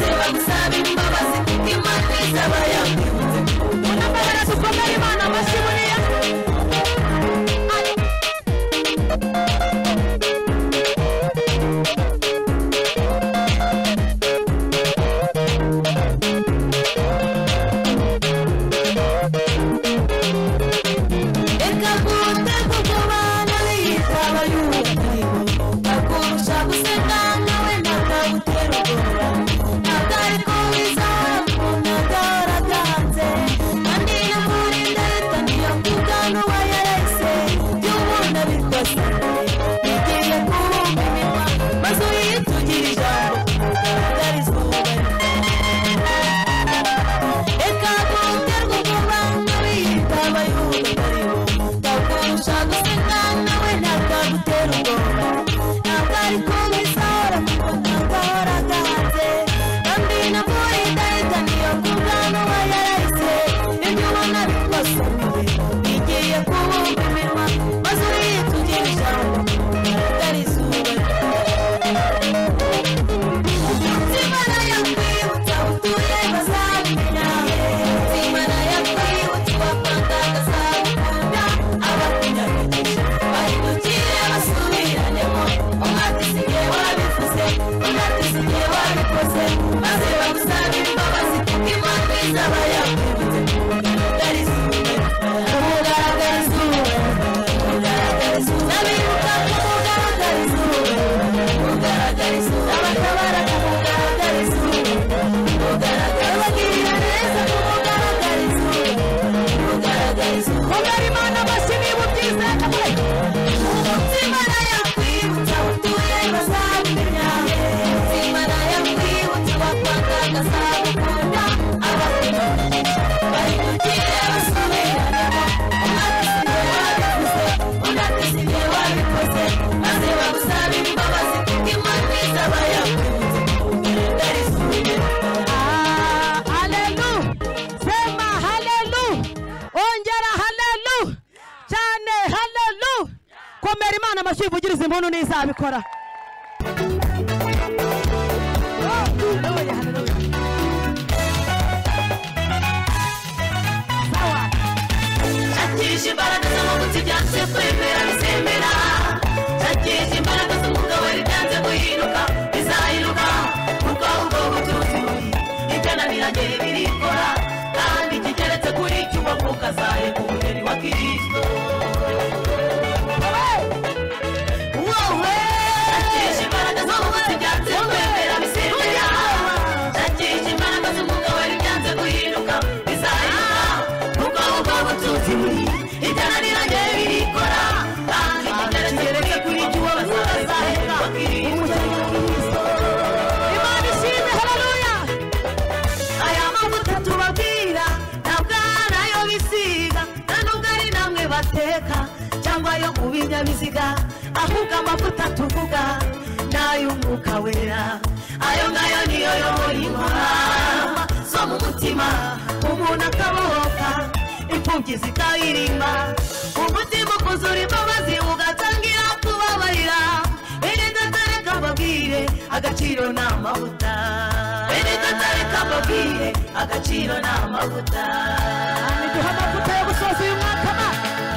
bagusaba imbabazi kuko Imana izaba yakwibutse. Unambara tukomere Imana amashimuriya. Vugiriza impundu n'izabikora. Shakisha imbaraga z'amavuta byanze kwemera bizemera. Shakisha imbaraga z'umugabo byanze guhinduka bizahinduka. Kuko ubwo butunzi ibyananiranye birikora. Kandi kigeretse kuri cyuba kukazaye ku mugeni wa Kristo. Cyangwa yo kubinyabiziga ahubwo amavuta tuvuga n'ay'umwuka wera. Ayo ngayo niyo yobora inkora zo mu mutima, umuntu akabohoka imfubyi zikayirimba. Umutima ukuzura imbabazi ugatangira kubabarira. Bene Gatareka mbabwire agaciro n'amavuta. Bene Gatareka mbabwire agaciro n'amavuta. Niduha amavuta yo gusoza uyu mwaka ma.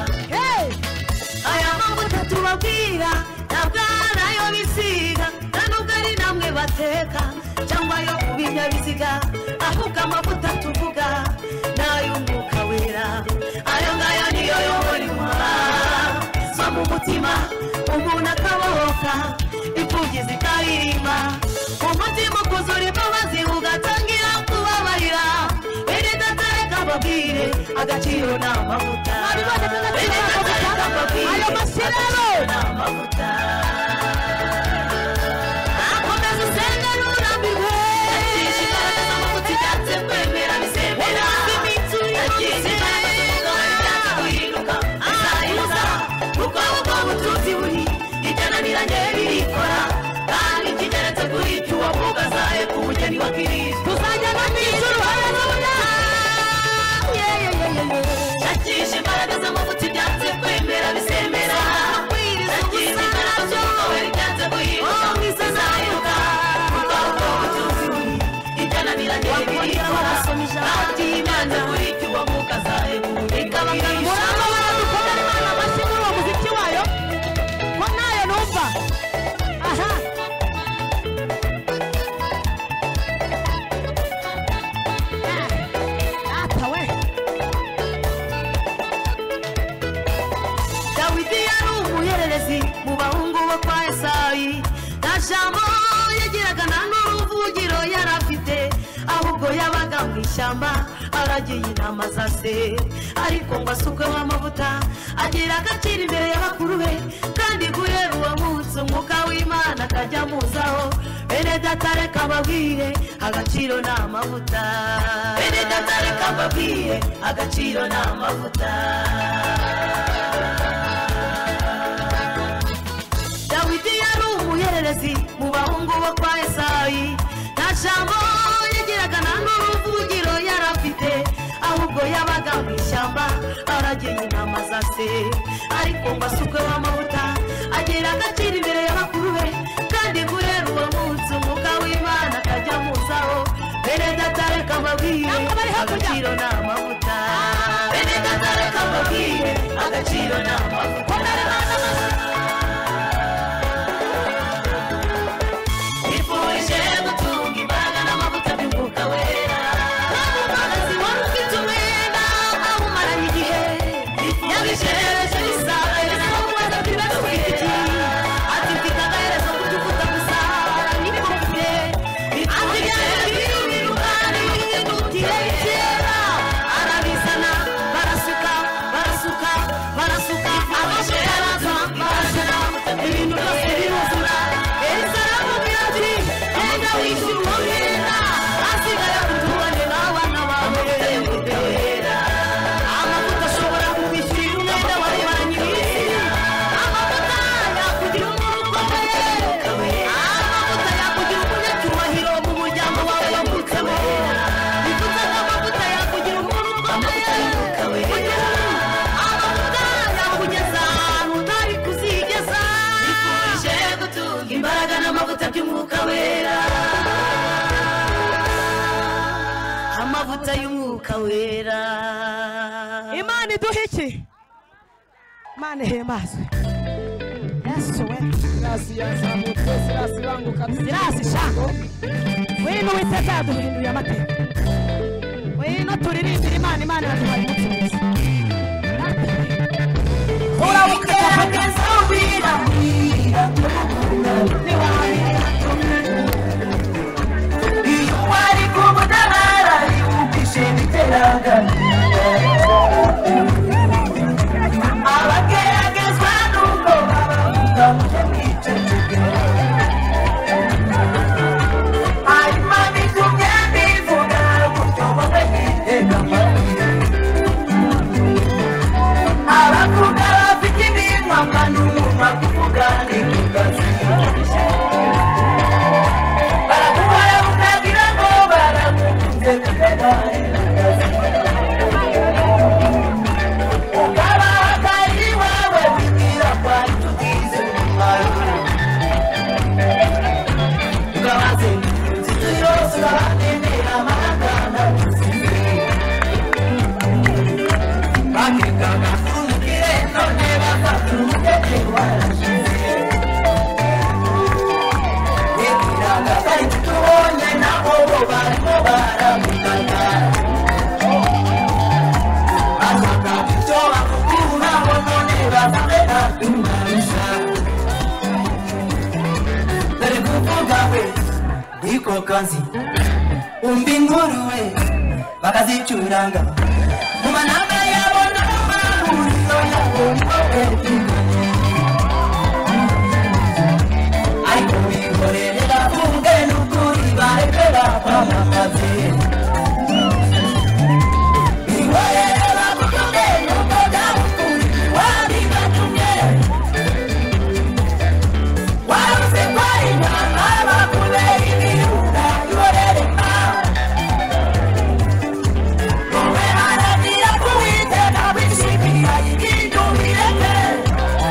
Aya mavuta tubabwira ntabwo ari ayo bisiga, nta nubwo ari namwe bateka cyangwa yo ku binyabiziga, ahubwo amavuta tuvuga n'ay'umwuka wera. Ayo ngayo niyo yobora inkora zo mu mutima, umuntu akabohoka imfubyi zikaririmba. Umutima ukuzura imbabazi ugatangira kubabarira. Bene Gatareka mbabwire agaciro n'amavuta. Bene Gatareka mbabwire ayo masiraro n'amavuta. Akomeza usenga nurambirwe. Shakisha imbaraga z'amavuta byanze kwemera bizemera. Shakisha imbaraga z'umugabo byanze guhinduka bizahinduka. Kuko ubwo butunzi buri ibyananiranye birikora. Kandi kigeretse kuri icyo uwavuga azaye ku mugeni wa Kristo. tuzajyana mu ijuru. Haleluya. Shakisha imbaraga z'amavuta byanze kwemera bizemera. Shakisha imbaraga z'umugabo byanze guhinduka bizahinduka. Kuko ubwo butunzi buri bananiranye bikora ati Imana muri cyo wamukazaye ikabagana muramba baradukomera Imana amashyi muri uwo muziki wayo ko nayo numva aha atawe Dawidi yari umuhererezi mu bahungu bo kwa Esayi nta jambo yagiraga nta n'uruvugiro yarafite ahubwo yabaga mu ishyamba aragiye inama za se ariko ngo asukweho amavuta agira agaciro imbere y'abakuru be kandi guhera uwo munsi umwuka w'Imana akajya amuzaho bene data reka mbabwire agaciro ni amavuta bene data reka mbabwire agaciro ni amavuta Dawidi yari umuhererezi mu bahungu bo kwa Esayi nta jambo yagiraga nta n'uruvugiro yarafite ahubwo yabaga mu ishyamba aragiye inama za se ariko ngo asukweho amavuta agira agaciro imbere y'abakuru be kandi guhera uwo munsi umwuka w'Imana akajya amuzaho bene data reka mbabwire agaciro ni amavuta bene data reka mbabwire agaciro ni amavuta Nifuje gutunga imbaraga n'amavuta by'umwuka wera Umukozi wari ufite umwenda awumaranye igihe yabijeje isaha n'umukozi ufite iki ati mfite agaherezo kurya uvuta gusa niko mfite ati byari birukani bihindutire kera arabizana barasuka abasheraza barashera ibintu byose biruzura Elisa aramubwira ati genda wishyura uwo mwenda asigaye kutubone n'abana bawe amavuta ashobora kukwishyurira umwenda wari waranyirisi amavuta yakugira umuntu ukomeye amavuta yakugira umunyacyubahiro mu muryango wawe wavutsemo bivuze ko amavuta yakugira umuntu ukomeye amavuta yakugeza ahantu utari kuzigeza nifuje gutunga imbaraga n'amavuta by'umwuka wera amavuta y'umwuka wera Imana iduha iki Imana ihembazwe Yesu we Sirasi yazamutse Sirasi banguka Sirasi shango wino witeka yaduhinduye amateka wino turirimbira Imana yaduhaye umunsi mwiza urabugerageza wiramira iyo wari kumutabara yumvishe biteraga abageragezwa n'ubwo babavuga mujye mwiceceke hanyuma bitumye mbivuga gutyo wowe mwitega amatwi abavuga bafite iminwa kandi umunwa kuvuga ni kukazi barakubara ukagira ngo baragukunze kukazi ukaba akari wawe wigira kwa tugize umumaro ukabaze inzito yose urabatemera amagana tuzize bakekaga umukire none bafata umukeke warashize yegiraga bari kutubonye nabo bo barimo baramugana bashaka icyo bakukuraho none bafata tumarusha dore kuvuga we niko kazi umva inkuru we bakazicuranga mu manama yabo n'amahuriro yabo ariko bikorere bavuge n'ukuri barekera kwamamaze bikorere bavuge n'uko byabukuri wabigatumye waruze kwari intama bakubera ibirura biborere wowe haranira kuwiteka wishimira ibintu bireke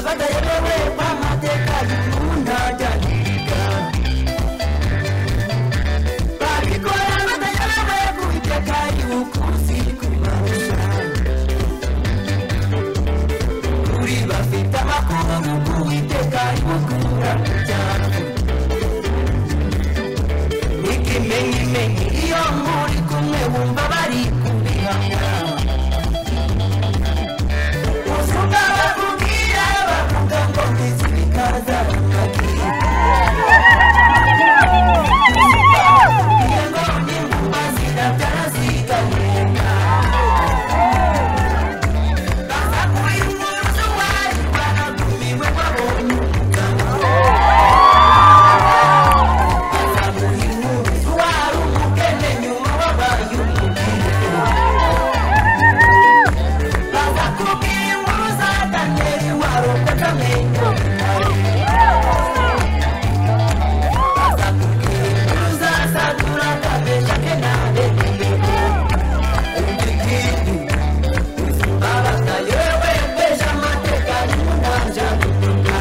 badayobewe amateka y'umuntajyanirika babikora badayobewe ku iteka y'ukuzi kubarusha kuri bafite amakuru ku iteka y'ukura mu byago ikimenyimenyi iyo muri kumwe wumva bari kubihamya usuka bakubwira bavuga ngo mbizi bikaza bakagira iyo ngo nimbuba zirabyara zigahenga baza kuri umuruzi wayo baragumiwe babonye umugabo baza kuri umuruzi wari umukene nyuma wabaye umubwire baza kubwira inkuru za daniyeli waroka akamenyo baza kubwira inkuru za sadura akabesha ke ntabegeyemo undi kindi babaza yewe mbesha amateka y'umunanja gutuka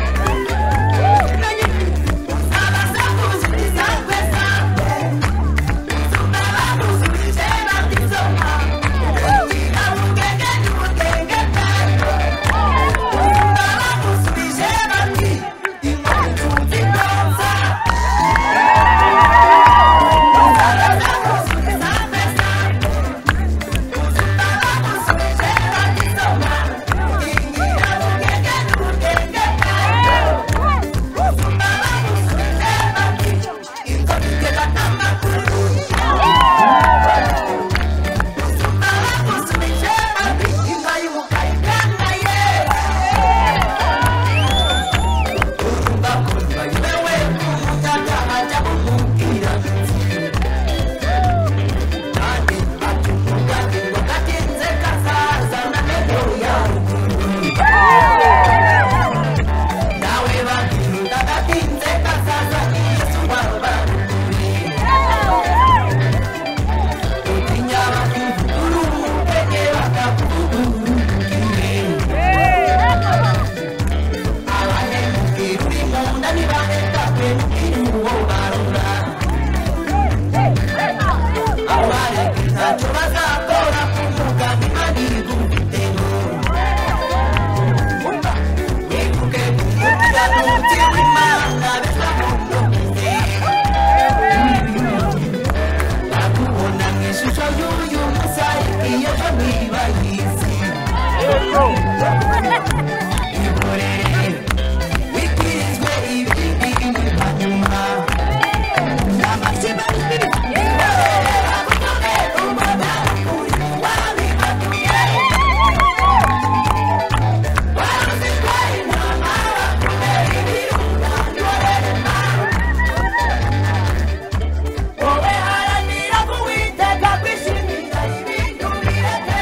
uzabaza kuzuriza pesa uzumba bakuzurije batizoma ugira ubwenge n'ubwenge bwayo uzumba bakuzurije bati inkweto zidonza uzabaza kuzuriza pesa uzumba bakuzurije batizoma ugira ubwenge n'ubwenge bwayo uzumba bakuzurije bati inzoka igata amakuru uzumba bakuzurije bati inka y'umukara ikangaye urumva ko ntibayobewe umutaka ajya kumubwira kandi atuvuga ngo gatinze kazazana n'ejo yaruguru nawe bakirunda gatinze kazaza yesu wabaruguriye utinya bakivuguru umupege bakakuvugurukire abahemukira uri mu nda ntibareka kwemukira uwo barura abareka ntacyo bazakora ku mugambi ari gufitemo wibuke kumutira n'umuti w'imana beza mu ntoki bakubona mu ishusho y'uyu musaya iyo ejo niba yizi ihorere wikirizwe ibindi inyuma nyuma n'amashyiga ihorere bagutume umwana uri wabibatuye waruzi ko intama bakubera ibirunga ihorere wowe haranira kuwiteka kwishimira ibintu bireke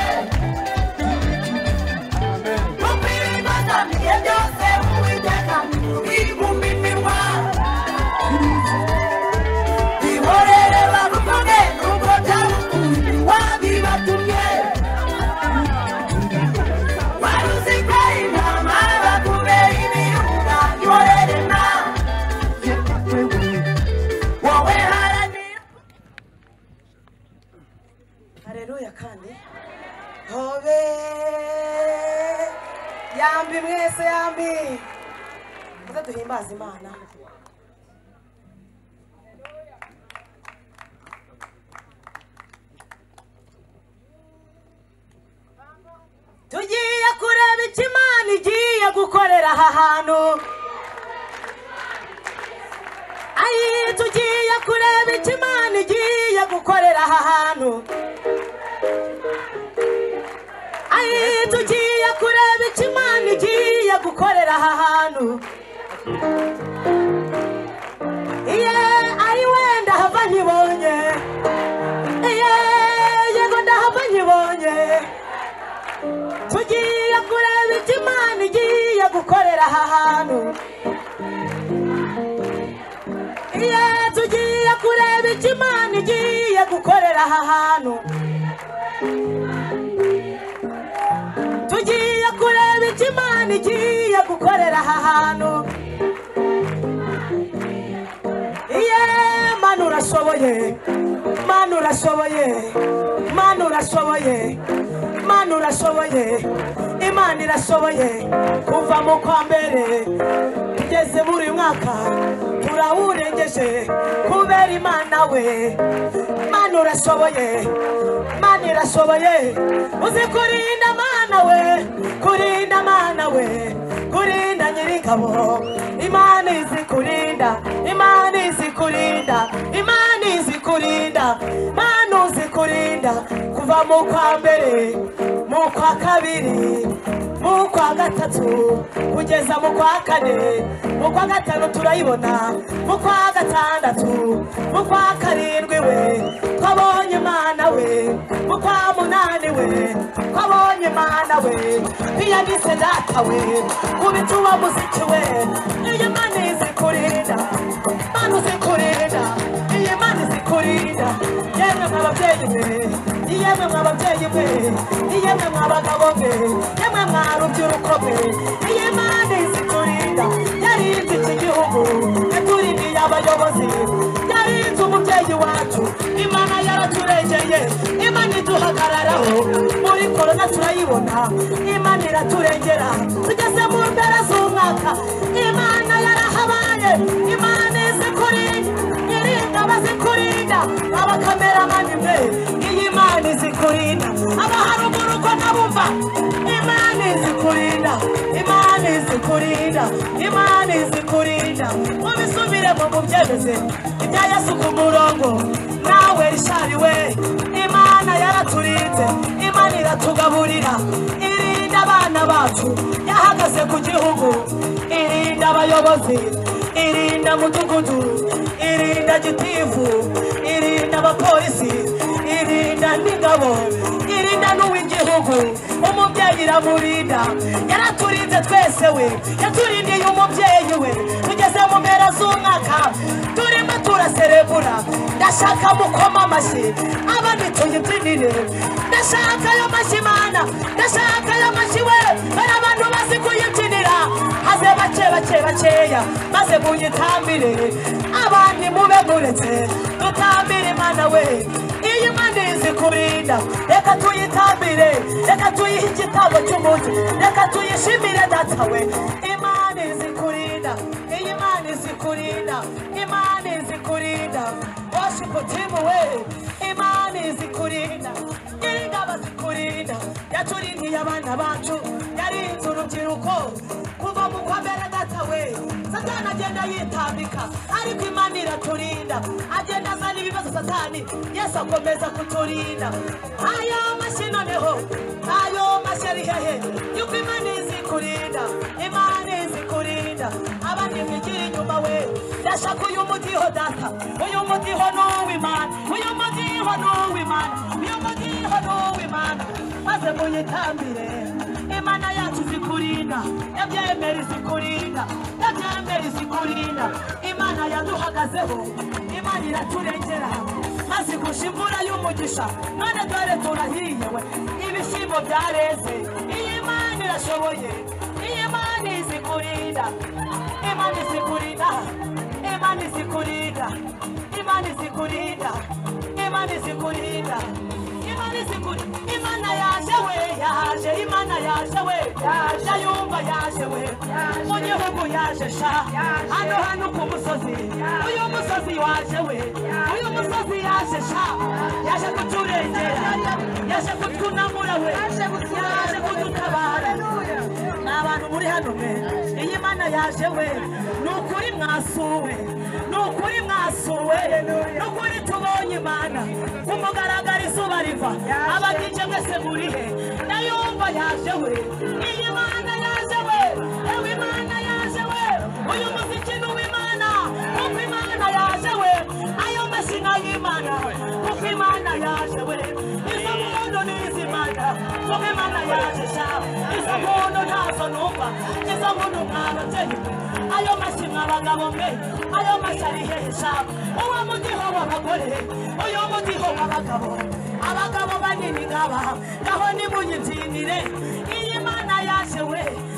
kuko ibibazaniye byose uwiteka biguma iminwa ihorere baguvuge nuko byabukuri wabibatumye waruzi ko intama bakubera ibirunga ihorere na wowe haranira Haleluya kandi hobe yambi mwese yambi muze duhimbaze Imana tugiye kureba icyo Imana igiye gukorera aha hantu ayi tugiye kureba icyo Imana igiye gukorera aha hantu ayi tugiye kureba icyo Imana igiye gukorera aha hantu iye ari wenda hava nkibonye iye yego ndahava nkibonye tugiye kureba icyo Imana igiye gukorera aha hantu iye tugiye kureba icyo Imana igiye gukorera aha hantu tugiye kureba ntacyo imana igiye gukorera aha hantu mana urashoboye mana urashoboye mana urashoboye mana urashoboye imana irashoboye kuva mu kwa mbere tugeze buri mwaka turawurengeje kubera imana we mana urashoboye mana irashoboye uzi kurinda mana we kurinda mana we kurinda nyir'ingabo imana izi kurinda imana izi kurinda imana izi kurinda mana uzi kurinda kuva mu kwa mbere mu kwa kabiri mu kwa gatatu kugeza mu kwa kane mu kwa gatanu turayibona mu kwa gatandatu mu kwa karindwi we twabonye imana we mu kwa munani we twabonye imana we piyanise data we kubituba muziki we iyi mana izi kurinda mana uzi kurinda iyi mana izi kurinda yemwe mw'ababyeyi mwe yemwe mw'ababyeyi mwe yemwe mw'abagabo mwe yemwe mw'urubyiruko mwe iyi mana izi kurinda yarinze iki gihugu yaturindiye abayobozi yarinze umubyeyi wacu imana yaraturengeye imana iduhagararaho muri korona turayibona imana iraturengera tugeze mu mpera z'umwaka imana yarahabaye imana izi kurinda nyirinda bazikurinda abakameramani mwe iyi mana izi kurinda abaharuguru ko nabumva imana izi kurinda imana izi kurinda imana izi kurinda mubisubiremo mubyemeze ibya yesu ku murongo nawe rishariwe imana yaraturinze imana iratugaburira irinda abana bacu yahagaze ku gihugu irinda abayobozi irinda mudugudu irinda gitifu irinda abapolisi irinda n'ingabo irinda n'uw'igihugu umubyeyi iramurinda yaraturinze twese we yaturindiye umubyeyi we tugeze mu mpera z'umwaka turimo turaserebura ndashaka mukoma amashyi abandi tuyibyinire ndashaka ayo mashyi mana ndashaka ayo mashyi we bari abantu bazi kuyibyinira maze bakeya maze muyitambire abandi mube muretse dutambire imana we iyi mana izi kurinda reka tuyitambire reka tuyihe igitabo cy'umugi reka tuyishimire data we imana izi kurinda iyi mana izi kurinda imana izi kurinda worship team we imana izi kurinda ingabo zikurinda yaturindiye abana bacu yarinze urubyiruko kuva mu kwa mbere data we satani agenda yitambika ariko imana iraturinda agenda azana ibibazo satani yesu akomeza kuturinda ayo mashyi noneho ayo mashyi ari hehe yuko imana izi kurinda imana izi kurinda abandi mwigira inyuma we ndashaka uyu mudiho data uyu mudiho n'uw'imana uyu mudiho n'uw'imana uyu mudiho n'uw'imana maze muyitambire imana yacu zikurinda yabyemera izikurinda yabyemera izikurinda imana yaduhagazeho imana iraturengera maze igusha imvura y'umugisha none dore turahiye we ibishyimbo byareze iyi mana irashoboye iyi mana izikurinda imana izikurinda imana izikurinda imana izikurinda imana izikurinda imana yaje we yaje imana yaje we yaje yumva yaje we mu gihugu yaje sha hano ku musozi uyu musozi waje we uyu musozi yaje sha yaje kuturengera yaje kutwunamura we yaje kudutabara n'abantu muri hano me iyi mana yaje we nukuri mwasuwe nukuri mwasuwe nukuri tubonye imana kumugaragara izuba riva abagije mwese murihe nayumva yaje we iyi mana yaje we ewe imana yaje we uyu muziki n'uw'imana kuko imana yaje we ayo mashina y'imana kuko imana yaje we izo muntu n'izimana kuko imana yaje sha izo muntu ntazo numva izo muntu mwababyeyi ayo mashyi mw'abagabo mwe ayo mashyi ari hehe sha uwo mudiho w'abagore uyu mudiho w'abagabo abagabo banini ngaba ngaho nimuyibyinire iyi mana yaje we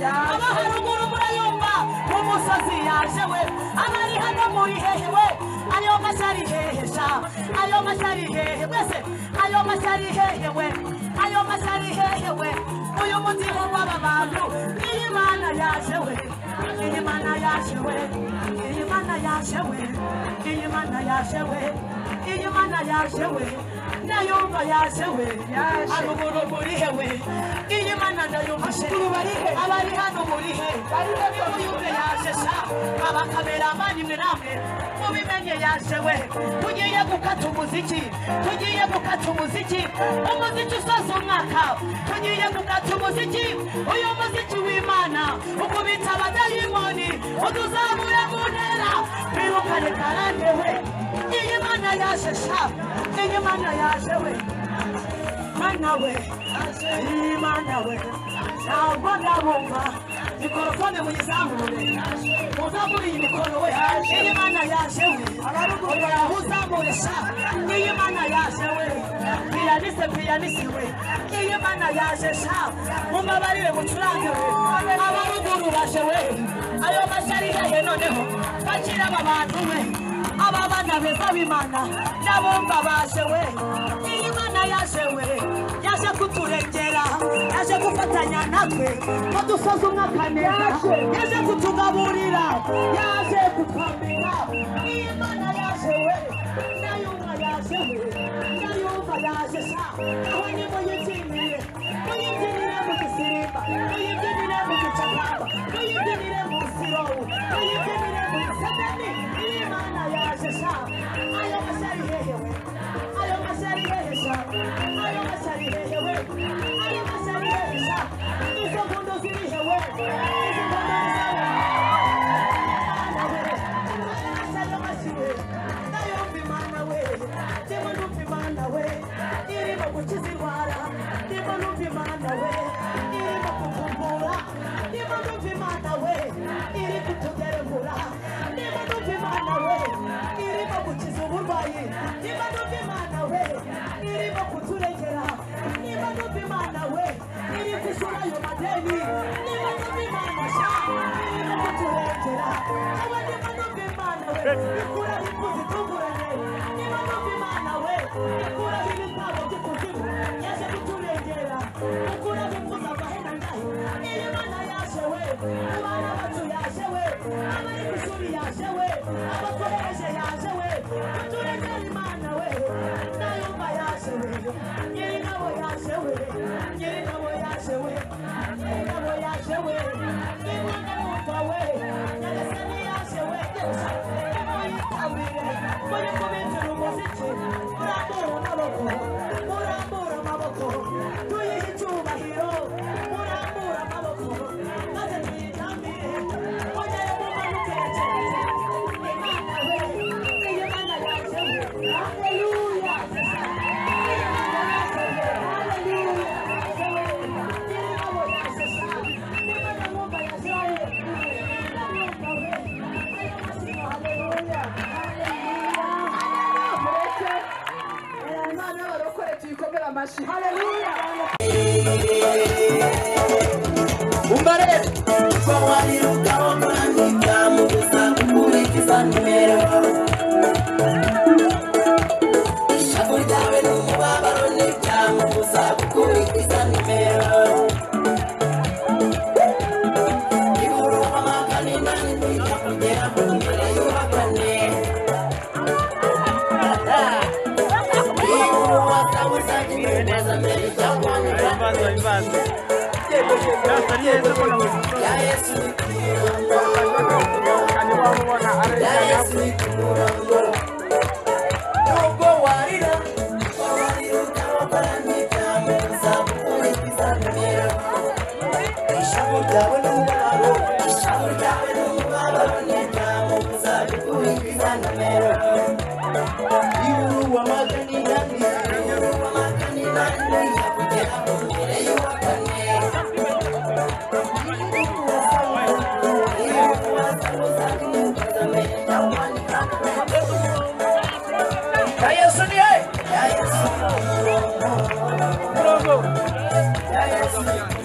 abaharuguru murayumva umusozi yaje we abari hano muri hehe we ayo mashyari hehesha ayo mashyari hehe wese ayo mashyari hehe we ayo mashyari hehe we uyu mutima w'aba bantu iyi mana yaje we iyi mana yaje we iyi mana yaje we iyi mana yaje we iyi mana yaje we ndayumva yaje we haruguru muri he we iyi mana ndayumvashe abari hano muri he nimuyumve yaje sha abakameramani mwe namwe mubimenye yaje we tugiye gukata umuziki tugiye gukata umuziki umuziki usoza umwaka tugiye gukata umuziki uyu muziki w'imana ukubita abadayimoni uduzamura mu ntera twirukane karande we iyi mana yaje sha iyi mana yaje we mana we iyi mana we ntabwo ndabumva mikorofone muyizamure muzamure iyi mikoro we iyi mana yaje we muzamure sha iyi mana yaje we piyanisi we iyi mana yaje sha mumabarire mucurange we abaruguru baje we ayo mashyari hehe noneho bakira aba bantu we aba bana beza b'imana n'abumva baje we iyi mana yaje we yaje kuturengera yaje gufatanya natwe ngo dusoze umwaka neza yaje kutugaburira yaje kutwambira iyi mana yaje we ndayumva yaje we ndayumva yaje sha aho ni muyibyinire muyibyinire mu gisirimba muyibyinire mu gicakamba muyibyinire mu sirowu muyibyinire mu gisedeni iyi mana yaje sha ayo mashyari hehe we ayo mashyari hehe sha ayo mashyari hehe we ayo mashyari hehe sha izo mpundu ziri he we izo mpundu ndayumva imana we ndimo numva imana we irimo gukiza indwara ndimo numva imana we irimo kuvumbura ndimo numva imana we iri kutugeragura ndimo numva imana we irimo gukiza uburwayi ndimo numva imana we irimo kuturengera ndimo numva imana we iri gusura ayo madeni ndimo numva imana sha irimo kuturengera aba ndimo numva imana we ikura imbuzi itunguranye ndimo numva imana we ikura ibitabo by'ikuzimu yaje kuturengera ikura imbuzi amahena ngahe iyi mana yaje we abana bacu yaje we abari ku ishuri yaje we abakoreshe yaje we kuturengera imana we ndayumva yaje we nyiri ngabo yaje we nyiri ngabo yaje we nyiri ngabo yaje we nimwanga numva we nyagasani yaje we muyitabire muyikubitire umuziki murambura amaboko tuyihe icyubahiro murambura amaboko maze tuyitambire mugere mumanukire cyane imana we iyi mana yaje we haleluya iyi mana yaje we haleluya nyiri ngabo yaje sha nimana mwumva yaje we ndamwumva we ayo masino haleluya imana barokore tuyikomere amashyi haleluya umbare ko warirukaho kandi byamubuza gukurikiza nimero ishavu ryawe n'umubabaro ntibyamubuza gukurikiza nimero iburuma magana inani ntijya kugera mu mbere y'uwakane neza mbere cyangwa ya Yesu nubwo warira ukababaranye byamubuza gukurikiza nimero ishavu ryawe n'umubabaro ntibyamubuza gukurikiza nimero iburuwa magana inani kugera mu mbere y'uwakane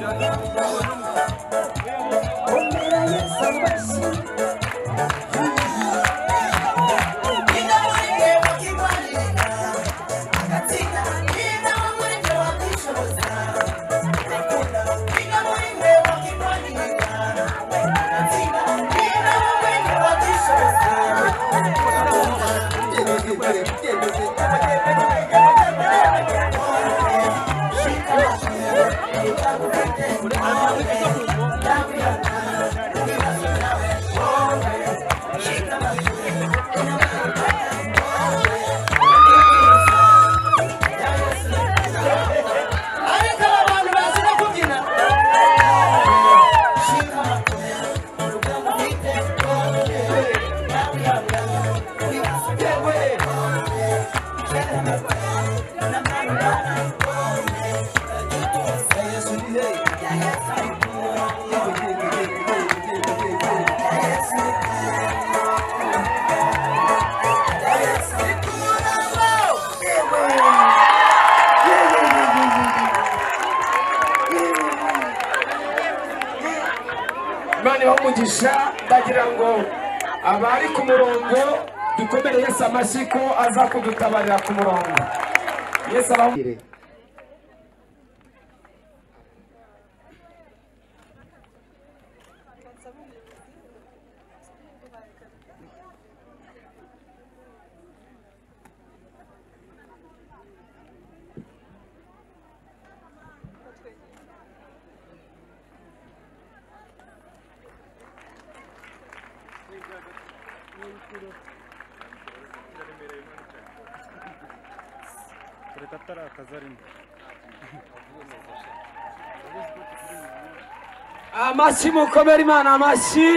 Imana y'umugisha ndagira ngo abari ku murongo dukomere Yesu amashyi ko aza kudutabarira ku murongo. Yesu abahire. Amashyi mukomere Imana amashyi.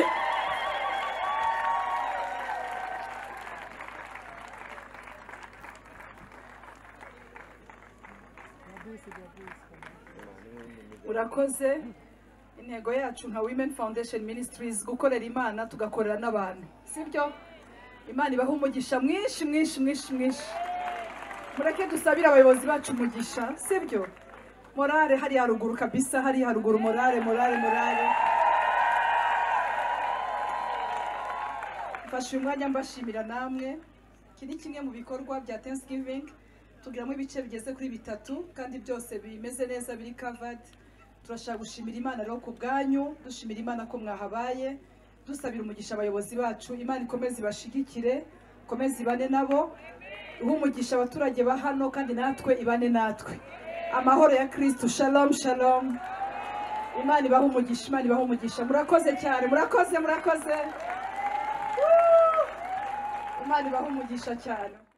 Urakoze. Intego yacu nka Women Foundation Ministries gukorera Imana tugakorera n'abantu, sibyo? Imana ibaha umugisha mwinshi mwinshi mwinshi mwinshi. Mureke dusabire abayobozi bacu umugisha, sibyo? Morale hari haruguru kabisa, hari haruguru morale. Mfashe umwanya mbashimira namwe. Iki ni kimwe mu bikorwa bya Thanksgiving tugiramo ibice bigeze kuri 3 kandi byose bimeze neza biri covered. Turashaka gushimira Imana rero ku bwanyu, dushimira Imana ko mwahabaye, dusabira umugisha abayobozi bacu. Imana ikomeze ibashigikire, ikomeze ibane nabo, umugisha abaturage ba hano kandi natwe ibane natwe. Amahoro ya Kristo. Shalom shalom. Imana ibaha umugisha, Imana ibaha umugisha. Murakoze cyane, murakoze. Imana ibaha umugisha cyane.